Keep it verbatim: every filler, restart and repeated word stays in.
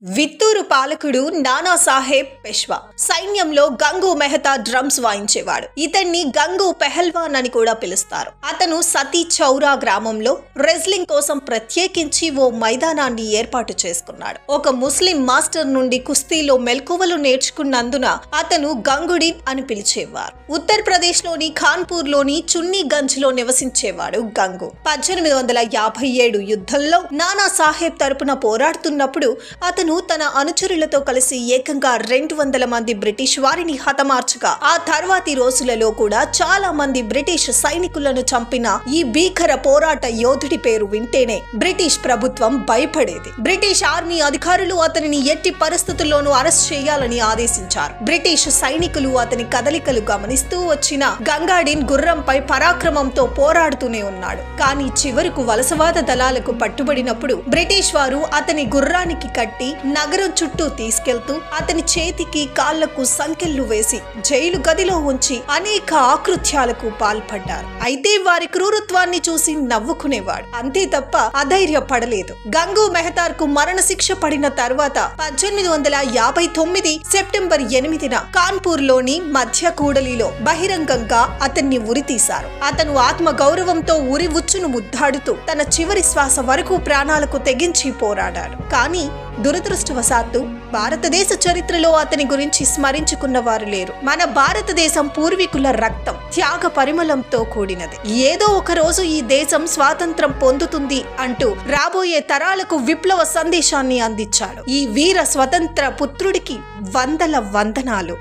విత్తూరు పాలకుడు నానా సాహెబ్ పెష్వా సైన్యంలో గంగు మెహతా డ్రమ్స్ వాయించేవాడు. ఇతన్ని గంగు పెహల్వాన్ అని కూడా పిలుస్తారు. అతను సతీ చౌరా గ్రామంలో రెజ్లింగ్ కోసం ప్రత్యేకించి ఓ మైదానాన్ని ఏర్పాటు చేసుకున్నాడు. ఒక ముస్లిం మాస్టర్ నుండి కుస్తీలో మెలకువలు నేర్చుకున్నందున అతను గంగుడిన్ అని పిలిచేవారు. ఉత్తరప్రదేశ్ లోని ఖాన్పూర్ లోని చున్నీగంజ్ లో నివసించేవాడు గంగు. పద్దెనిమిది వందల యాభై ఏడు యుద్ధంలో నానా సాహెబ్ తరపున పోరాడుతున్నప్పుడు అతను తన అనుచరులతో కలిసి ఏకంగా రెండు వందల మంది బ్రిటిష్ వారిని హతమార్చగా ఆ తర్వాతి రోజులలో కూడా చాలా మంది బ్రిటిష్ సైనికులను చంపిన ఈ భీకర పోరాట యోధుడి పేరు వింటేనే బ్రిటిష్ ప్రభుత్వం భయపడేది. బ్రిటిష్ ఆర్మీ అధికారులు అతనిని ఎట్టి పరిస్థితుల్లోనూ అరెస్ట్ చేయాలని ఆదేశించారు. బ్రిటిష్ సైనికులు అతని కదలికలు గమనిస్తూ వచ్చిన గంగాడిన్ గుర్రంపై పరాక్రమంతో పోరాడుతూనే ఉన్నాడు. కానీ చివరకు వలసవాద దళాలకు పట్టుబడినప్పుడు బ్రిటిష్ వారు అతని గుర్రానికి కట్టి నగరం చుట్టూ తీసుకెళ్తూ అతని చేతికి కాళ్లకు సంకెళ్లు వేసి జైలు గదిలో ఉంచి అనేక ఆకృత్యాలకు పాల్పడ్డారు. అయితే వారి క్రూరత్వాన్ని చూసి నవ్వుకునేవాడు, అంతే తప్ప అధైర్యపడలేదు. గంగు మెహతార్ కు మరణ శిక్ష పడిన తర్వాత పద్దెనిమిది వందల యాభై తొమ్మిది సెప్టెంబర్ ఎనిమిదిన కాన్పూర్ లోని మధ్య కూడలిలో బహిరంగంగా అతన్ని ఉరితీశారు. అతను ఆత్మ గౌరవంతో ఉరి ఉచ్చును ముద్దాడుతూ తన చివరి శ్వాస వరకు ప్రాణాలకు తెగించి పోరాడాడు. కానీ దురదృష్టవశాత్తు భారతదేశ చరిత్రలో అతని గురించి స్మరించుకున్న వారు లేరు. మన భారతదేశం పూర్వీకుల రక్తం, త్యాగ పరిమళంతో కూడినది. ఏదో ఒక రోజు ఈ దేశం స్వాతంత్రం పొందుతుంది అంటూ రాబోయే తరాలకు విప్లవ సందేశాన్ని అందించాడు. ఈ వీర స్వతంత్ర పుత్రుడికి వందల వందనాలు.